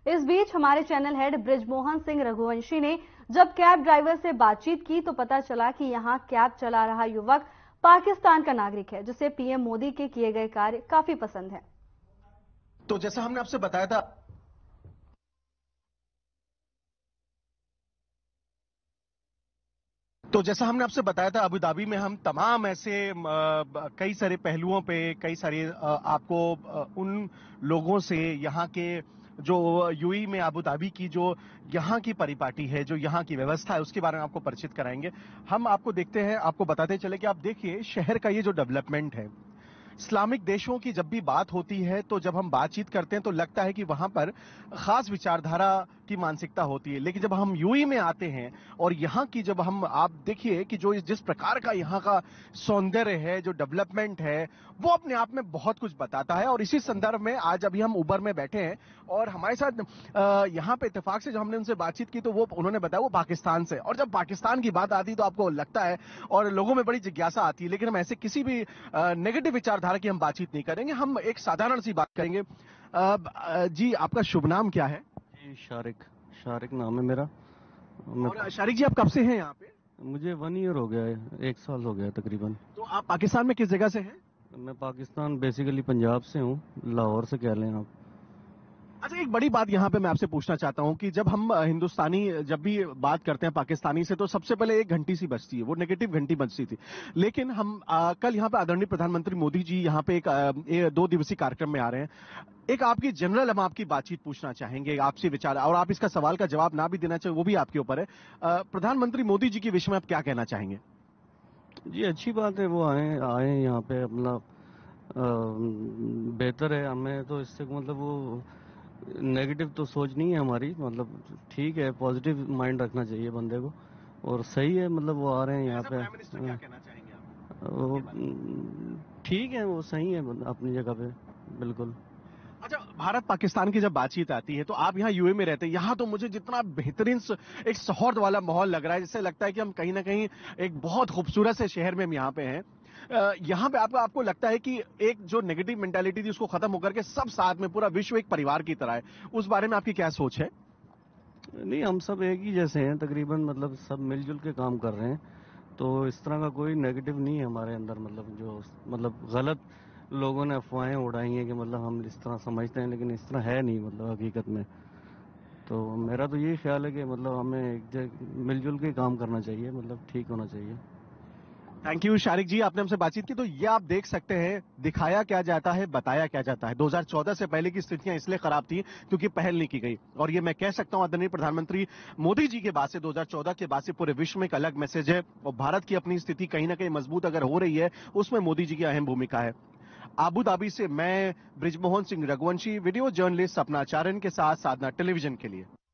इस बीच हमारे चैनल हेड बृजमोहन सिंह रघुवंशी ने जब कैब ड्राइवर से बातचीत की तो पता चला कि यहां कैब चला रहा युवक पाकिस्तान का नागरिक है, जिसे पीएम मोदी के किए गए कार्य काफी पसंद है। तो जैसा हमने आपसे बताया था, अबू धाबी में हम तमाम ऐसे कई सारे पहलुओं पे, कई सारे आपको उन लोगों से यहाँ के जो यूएई में अबू धाबी की जो यहाँ की परिपाटी है, जो यहाँ की व्यवस्था है, उसके बारे में आपको परिचित कराएंगे। हम आपको देखते हैं, आपको बताते चले कि आप देखिए शहर का ये जो डेवलपमेंट है, इस्लामिक देशों की जब भी बात होती है तो जब हम बातचीत करते हैं तो लगता है कि वहां पर खास विचारधारा की मानसिकता होती है, लेकिन जब हम यूएई में आते हैं और यहाँ की जब हम आप देखिए कि जो जिस प्रकार का यहाँ का सौंदर्य है, जो डेवलपमेंट है, वो अपने आप में बहुत कुछ बताता है। और इसी संदर्भ में आज अभी हम उबर में बैठे हैं और हमारे साथ यहाँ पे इत्तेफाक से जो हमने उनसे बातचीत की तो वो उन्होंने बताया वो पाकिस्तान से, और जब पाकिस्तान की बात आती तो आपको लगता है और लोगों में बड़ी जिज्ञासा आती है, लेकिन हम ऐसे किसी भी नेगेटिव विचारधारा की हम बातचीत नहीं करेंगे, हम एक साधारण सी बात करेंगे। जी, आपका शुभ नाम क्या है? जी, शारिक नाम है मेरा। और शारिक जी, आप कब से हैं यहाँ पे? मुझे 1 ईयर हो गया है, 1 साल हो गया तकरीबन। तो आप पाकिस्तान में किस जगह से हैं? मैं पाकिस्तान बेसिकली पंजाब से हूँ, लाहौर से कह लें आप। अच्छा, एक बड़ी बात यहाँ पे मैं आपसे पूछना चाहता हूँ कि जब हम हिंदुस्तानी जब भी बात करते हैं पाकिस्तानी से तो सबसे पहले एक घंटी सी बजती है, वो नेगेटिव घंटी बजती थी। लेकिन हम कल यहाँ पे आदरणीय प्रधानमंत्री मोदी जी यहाँ पे एक 2 दिवसीय कार्यक्रम में आ रहे हैं। एक आपकी जनरल हम आपकी बातचीत पूछना चाहेंगे, आपसे विचार, और आप इसका सवाल का जवाब ना भी देना चाहिए वो भी आपके ऊपर है। प्रधानमंत्री मोदी जी के विषय में आप क्या कहना चाहेंगे? जी, अच्छी बात है, वो आए यहाँ पे अपना बेहतर है। हमें तो इससे मतलब वो नेगेटिव तो सोच नहीं है हमारी, मतलब ठीक है, पॉजिटिव माइंड रखना चाहिए बंदे को, और सही है, मतलब वो आ रहे हैं यहाँ पे। क्या कहना चाहेंगे आप? वो ठीक है, वो सही है अपनी जगह पे, बिल्कुल। अच्छा, भारत पाकिस्तान की जब बातचीत आती है तो आप यहाँ यूए में रहते हैं, यहाँ तो मुझे जितना बेहतरीन एक सौहार्द वाला माहौल लग रहा है, जिससे लगता है कि हम कहीं ना कहीं एक बहुत खूबसूरत से शहर में हम यहाँ पे हैं। यहाँ पे आपको लगता है कि एक जो नेगेटिव मेंटालिटी थी उसको खत्म होकर के सब साथ में पूरा विश्व एक परिवार की तरह है, उस बारे में आपकी क्या सोच है? नहीं, हम सब एक ही जैसे हैं तकरीबन, मतलब सब मिलजुल के काम कर रहे हैं, तो इस तरह का कोई नेगेटिव नहीं है हमारे अंदर। मतलब जो मतलब गलत लोगों ने अफवाहें उड़ाई हैं कि मतलब हम इस तरह समझते हैं, लेकिन इस तरह है नहीं मतलब हकीकत में। तो मेरा तो यही ख्याल है कि मतलब हमें एक मिलजुल के काम करना चाहिए, मतलब ठीक होना चाहिए। थैंक यू शारिक जी, आपने हमसे बातचीत की। तो ये आप देख सकते हैं, दिखाया क्या जाता है, बताया क्या जाता है। 2014 से पहले की स्थितियां इसलिए खराब थी क्योंकि पहल नहीं की गई, और ये मैं कह सकता हूं आदरणीय प्रधानमंत्री मोदी जी के बाद से 2014 के बाद से पूरे विश्व में एक अलग मैसेज है, और भारत की अपनी स्थिति कहीं ना कहीं मजबूत अगर हो रही है उसमें मोदी जी की अहम भूमिका है। अबू धाबी से मैं बृजमोहन सिंह रघुवंशी, वीडियो जर्नलिस्ट सपना चारण के साथ साधना टेलीविजन के लिए।